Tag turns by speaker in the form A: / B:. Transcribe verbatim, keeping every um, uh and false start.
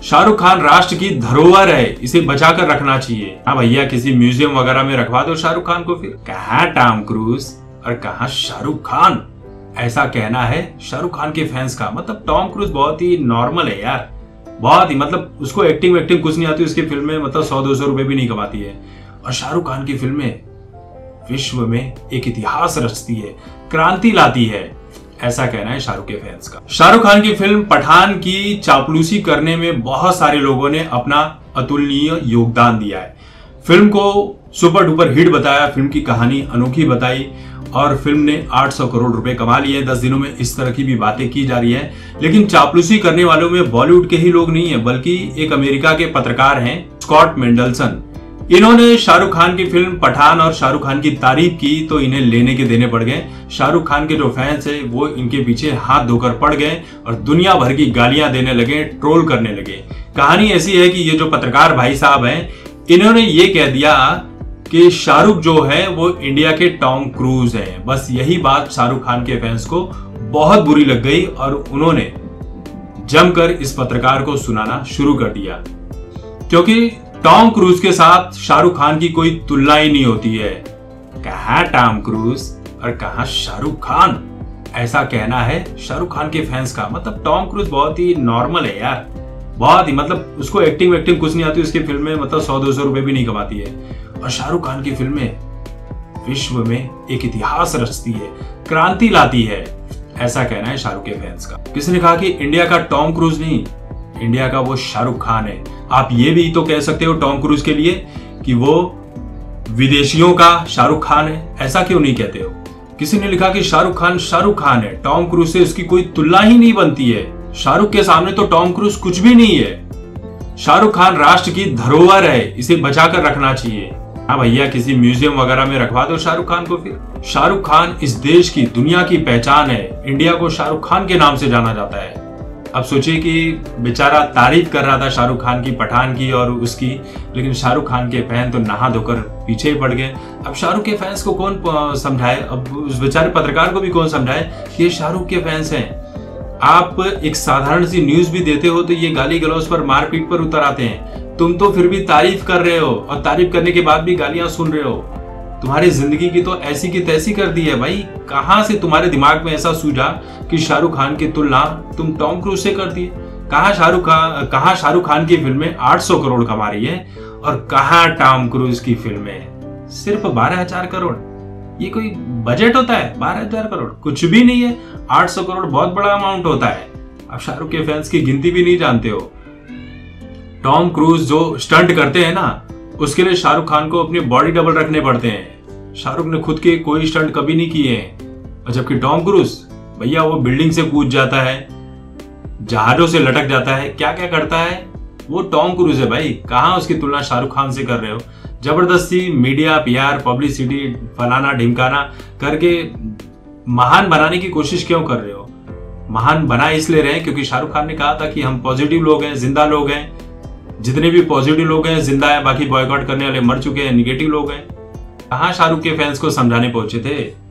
A: शाहरुख खान राष्ट्र की धरोहर है, इसे बचाकर रखना चाहिए। हाँ भैया, किसी म्यूजियम वगैरह में रखवा दो शाहरुख खान को। फिर कहाँ टॉम क्रूज और कहाँ शाहरुख खान, ऐसा कहना है शाहरुख खान के फैंस का। मतलब टॉम क्रूज बहुत ही नॉर्मल है यार, बहुत ही, मतलब उसको एक्टिंग वेक्टिंग कुछ नहीं आती, उसकी फिल्में मतलब सौ दो सौ रुपए भी नहीं कमाती है। और शाहरुख खान की फिल्में विश्व में एक इतिहास रचती है, क्रांति लाती है, ऐसा कहना है शाहरुख के फैंस का। शाहरुख खान की फिल्म पठान की चापलूसी करने में बहुत सारे लोगों ने अपना अतुलनीय योगदान दिया है। फिल्म को सुपर डुपर हिट बताया, फिल्म की कहानी अनोखी बताई और फिल्म ने आठ सौ करोड़ रुपए कमा लिए। दस दिनों में इस तरह की भी बातें की जा रही है। लेकिन चापलूसी करने वालों में बॉलीवुड के ही लोग नहीं है, बल्कि एक अमेरिका के पत्रकार हैं स्कॉट मेंडलसन। इन्होंने शाहरुख खान की फिल्म पठान और शाहरुख खान की तारीफ की तो इन्हें लेने के देने पड़ गए। शाहरुख खान के जो फैंस है वो इनके पीछे हाथ धोकर पड़ गए और दुनिया भर की गालियां देने लगे, ट्रोल करने लगे। कहानी ऐसी है कि ये जो पत्रकार भाई साहब हैं, इन्होंने ये कह दिया कि शाहरुख जो है वो इंडिया के टॉम क्रूज हैं। बस यही बात शाहरुख खान के फैंस को बहुत बुरी लग गई और उन्होंने जमकर इस पत्रकार को सुनाना शुरू कर दिया, क्योंकि टॉम क्रूज के साथ शाहरुख खान की कोई तुलना ही नहीं होती है। कहाँ टॉम क्रूज और कहाँ शाहरुख खान, ऐसा कहना है शाहरुख खान के फैंस का। मतलब टॉम क्रूज बहुत ही नॉर्मल है यार, बहुत ही, मतलब उसको एक्टिंग वेक्टिंग कुछ नहीं आती, उसकी फिल्में मतलब सौ दो सौ रुपए भी नहीं कमाती है। और शाहरुख खान की फिल्में विश्व में एक इतिहास रचती है, क्रांति लाती है, ऐसा कहना है शाहरुख के फैंस का। किसी ने कहा कि इंडिया का टॉम क्रूज नहीं, इंडिया का वो शाहरुख खान है। आप ये भी तो कह सकते हो टॉम क्रूज के लिए कि वो विदेशियों का शाहरुख खान है, ऐसा क्यों नहीं कहते हो? किसी ने लिखा कि शाहरुख खान शाहरुख खान है, टॉम क्रूज से उसकी कोई तुलना ही नहीं बनती है। शाहरुख के सामने तो टॉम क्रूज कुछ भी नहीं है। शाहरुख खान राष्ट्र की धरोहर है, इसे बचाकर रखना चाहिए। हाँ भैया, किसी म्यूजियम वगैरह में रखवा दो शाहरुख खान को। फिर शाहरुख खान इस देश की, दुनिया की पहचान है। इंडिया को शाहरुख खान के नाम से जाना जाता है। अब सोचिए कि बेचारा तारीफ कर रहा था शाहरुख खान की पठान की और उसकी, लेकिन शाहरुख खान के फैन तो नहा धोकर पीछे ही पड़ गए। अब शाहरुख के फैंस को कौन समझाए, अब उस बेचारे पत्रकार को भी कौन समझाए कि ये शाहरुख के फैंस हैं। आप एक साधारण सी न्यूज भी देते हो तो ये गाली गलौज पर, मारपीट पर उतर आते हैं। तुम तो फिर भी तारीफ कर रहे हो और तारीफ करने के बाद भी गालियां सुन रहे हो। तुम्हारी जिंदगी की तो ऐसी की तैसी कर दी है भाई। कहां से तुम्हारे दिमाग में ऐसा सूझा कि शाहरुख खान की तुलना तुम टॉम क्रूज से कर दिए? कहां शाहरुख खान कहां शाहरुख खान की फिल्में आठ सौ करोड़ कमा रही है और कहां टॉम क्रूज की फिल्में सिर्फ बारह हजार करोड़। ये कोई बजट होता है? बारह हजार करोड़ कुछ भी नहीं है। आठ सौ करोड़ बहुत बड़ा अमाउंट होता है। अब शाहरुख के फैंस की गिनती भी नहीं जानते हो। टॉम क्रूज जो स्टंट करते हैं ना, उसके लिए शाहरुख खान को अपनी बॉडी डबल रखने पड़ते हैं। शाहरुख ने खुद के कोई स्टंट कभी नहीं किए हैं। और जबकि टॉम क्रूज भैया वो बिल्डिंग से कूद जाता है, जहाजों से लटक जाता है, क्या क्या करता है, वो टॉम क्रूज है भाई। कहां उसकी तुलना शाहरुख खान से कर रहे हो? जबरदस्ती मीडिया, पीआर, पब्लिसिटी, फलाना ढिमकाना करके महान बनाने की कोशिश क्यों कर रहे हो? महान बना इसलिए रहे क्योंकि शाहरुख खान ने कहा था कि हम पॉजिटिव लोग हैं, जिंदा लोग हैं। जितने भी पॉजिटिव लोग हैं जिंदा है, बाकी बॉयकॉट करने वाले मर चुके हैं, निगेटिव लोग हैं। कहां शाहरुख के फैंस को समझाने पहुंचे थे?